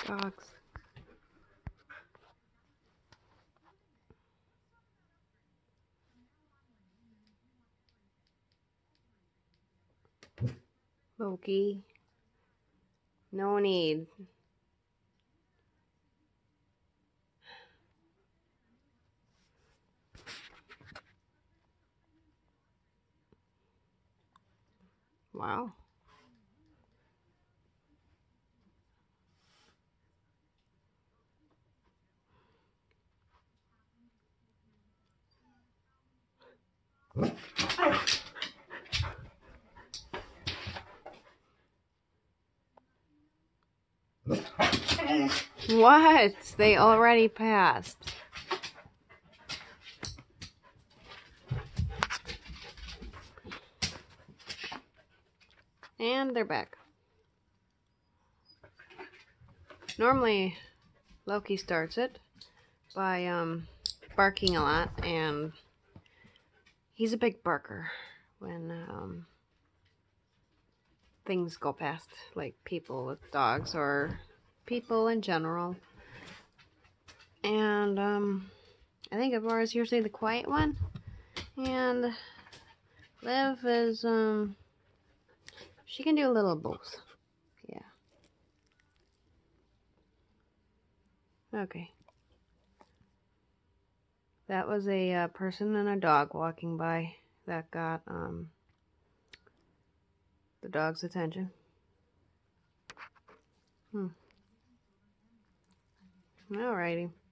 Dogs. Loki. No need. Wow. What? They already passed. And they're back. Normally, Loki starts it by barking a lot, and he's a big barker when things go past, like people with dogs or people in general. And I think Aurora's usually the quiet one, and Liv is she can do a little of both. Yeah. Okay. That was a person and a dog walking by that got the dog's attention. Alrighty.